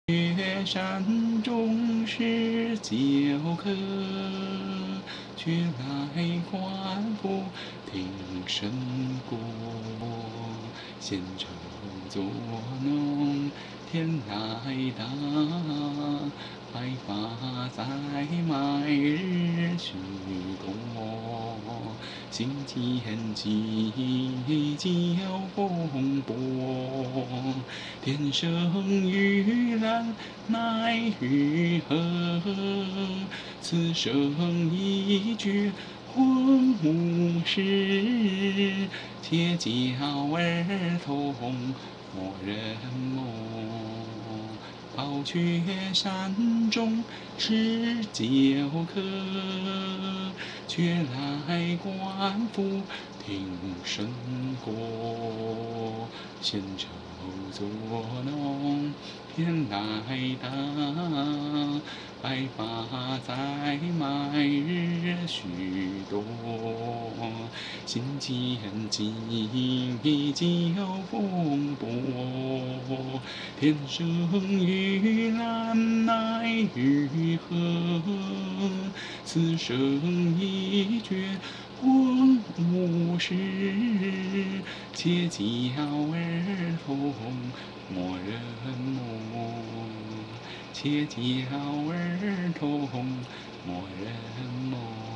雪山中是旧客，却来观复听笙歌。闲愁作弄天来大，白发在麦日许多。心间急交风波，天生玉兰奈于何？此生一绝浑无事，且教儿童莫人梦。宝雀山中是旧客，却来观复听笙歌。闲愁作弄天来大，白发在麦日许多。心间急交风波，天生玉兰奈于何？此生一绝浑无事，且教儿童莫人梦，且教儿童莫人梦。